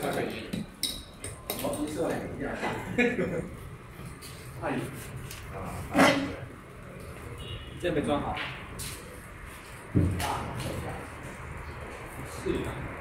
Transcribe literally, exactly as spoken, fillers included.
哦，一色两样。太啊， 这没装好。 大，是。